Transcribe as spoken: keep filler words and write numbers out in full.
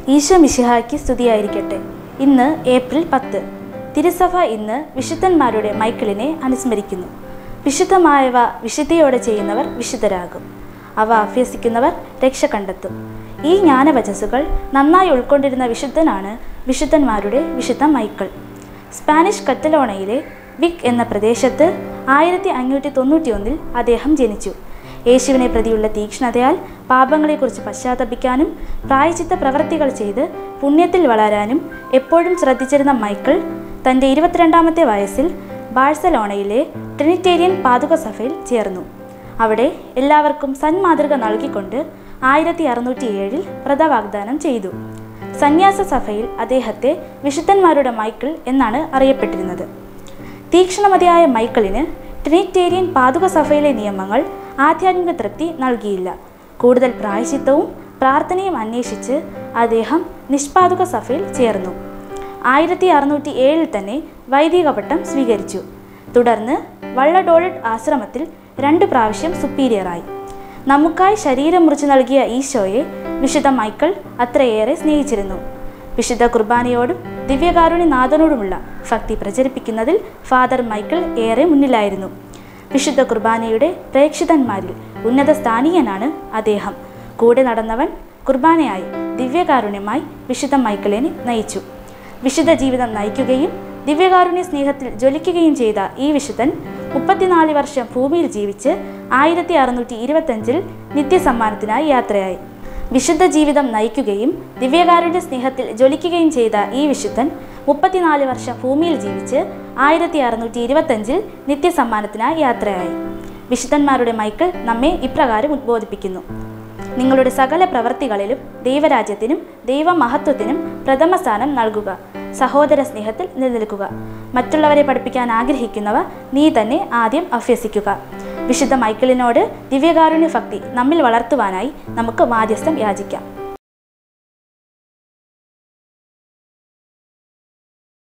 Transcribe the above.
ഈശോ മിശിഹായ്ക്ക് സ്തുതിയായിരിക്കട്ടെ. ഇന്ന് ഏപ്രിൽ പത്ത്. തിരുസഭ ഇന്ന് വിശുദ്ധന്മാരുടെ മൈക്കിളിനെ അനുസ്മരിക്കുന്നു. വിശുദ്ധമായവ വിശുദ്ധിയോടെ ചെയ്യുന്നവർ വിശുദ്ധരാകും. അവ അഭ്യസിക്കുന്നവർ രക്ഷ കണ്ടെത്തും. ഈ ജ്ഞാനവചസ്സുകൾ നന്നായി ഉൾക്കൊണ്ടിരുന്ന വിശുദ്ധനാണ് വിശുദ്ധന്മാരുടെ വിശുദ്ധ മൈക്കിൾ. സ്പാനിഷ് കറ്റലോണയിലെ വിക് എന്ന പ്രദേശത്ത് ആയിരത്തി അഞ്ഞൂറ്റി തൊണ്ണൂറ്റി ഒന്നിൽ അദ്ദേഹം ജനിച്ചു. യേശുവിനെ പ്രതിയുള്ള തീക്ഷ്ണതയാൽ പാപങ്ങളെക്കുറിച്ച് പശ്ചാത്തപിക്കാനും പ്രായശ്ചിത്ത പ്രവൃത്തികൾ ചെയ്ത് പുണ്യത്തിൽ വളരാനും എപ്പോഴും ശ്രദ്ധിച്ചിരുന്ന മൈക്കിൾ തൻ്റെ ഇരുപത്തിരണ്ടാമത്തെ വയസ്സിൽ ബാഴ്സലോണയിലെ ട്രിനിറ്റേറിയൻ പാതുക സഭയിൽ ചേർന്നു. അവിടെ എല്ലാവർക്കും സന്മാതൃക നൽകിക്കൊണ്ട് ആയിരത്തി അറുന്നൂറ്റി ഏഴിൽ വ്രതവാഗ്ദാനം ചെയ്തു. സന്യാസ സഭയിൽ അദ്ദേഹത്തെ വിശുദ്ധന്മാരുടെ മൈക്കിൾ എന്നാണ് അറിയപ്പെട്ടിരുന്നത്. തീക്ഷ്ണമതിയായ മൈക്കിളിന് ട്രിനിറ്റേറിയൻ പാതുക സഭയിലെ നിയമങ്ങൾ ആധ്യാത്മിക തൃപ്തി നൽകിയില്ല. കൂടുതൽ പ്രായശ്ചിത്തവും പ്രാർത്ഥനയും അന്വേഷിച്ച് അദ്ദേഹം നിഷ്പാതുക സഭയിൽ ചേർന്നു. ആയിരത്തി അറുന്നൂറ്റി ഏഴിൽ തന്നെ വൈദിക പട്ടം സ്വീകരിച്ചു. തുടർന്ന് വള്ളഡോളഡ് ആശ്രമത്തിൽ രണ്ട് പ്രാവശ്യം സുപ്പീരിയറായി. നമുക്കായി ശരീരം മുറിച്ചു നൽകിയ ഈശോയെ വിശുദ്ധ മൈക്കിൾ അത്രയേറെ സ്നേഹിച്ചിരുന്നു. വിശുദ്ധ കുർബാനയോടും ദിവ്യകാരുണ്യനാഥനോടുമുള്ള ഭക്തി പ്രചരിപ്പിക്കുന്നതിൽ ഫാദർ മൈക്കിൾ ഏറെ മുന്നിലായിരുന്നു. വിശുദ്ധ കുർബാനയുടെ പ്രേക്ഷിതന്മാരിൽ ഉന്നത സ്ഥാനീയനാണ് അദ്ദേഹം. കൂടെ നടന്നവൻ കുർബാനയായി ദിവ്യകാരുണ്യമായി വിശുദ്ധ മൈക്കിളിനെ നയിച്ചു. വിശുദ്ധ ജീവിതം നയിക്കുകയും ദിവ്യകാരുണ്യ സ്നേഹത്തിൽ ജ്വലിക്കുകയും ചെയ്ത ഈ വിശുദ്ധൻ മുപ്പത്തിനാല് വർഷം ഭൂമിയിൽ ജീവിച്ച് ആയിരത്തി അറുന്നൂറ്റി ഇരുപത്തഞ്ചിൽ നിത്യസമ്മാനത്തിനായി യാത്രയായി. വിശുദ്ധ ജീവിതം നയിക്കുകയും ദിവ്യകാരുണ്യ സ്നേഹത്തിൽ ജ്വലിക്കുകയും ചെയ്ത ഈ വിശുദ്ധൻ മുപ്പത്തിനാല് വർഷം ഭൂമിയിൽ ജീവിച്ച് ആയിരത്തി അറുന്നൂറ്റി ഇരുപത്തഞ്ചിൽ നിത്യസമ്മാനത്തിനായി യാത്രയായി. വിശുദ്ധന്മാരുടെ മൈക്കിൾ നമ്മെ ഇപ്രകാരം ഉദ്ബോധിപ്പിക്കുന്നു: നിങ്ങളുടെ സകല പ്രവൃത്തികളിലും ദൈവരാജ്യത്തിനും ദൈവമഹത്വത്തിനും പ്രഥമ സ്ഥാനം നൽകുക. സഹോദര സ്നേഹത്തിൽ നിലനിൽക്കുക. മറ്റുള്ളവരെ പഠിപ്പിക്കാൻ ആഗ്രഹിക്കുന്നവ നീ തന്നെ ആദ്യം അഭ്യസിക്കുക. വിശുദ്ധ മൈക്കിളിനോട് ദിവ്യകാരുണ്യ ഭക്തി നമ്മിൽ വളർത്തുവാനായി നമുക്ക് മാധ്യസ്ഥം യാചിക്കാം.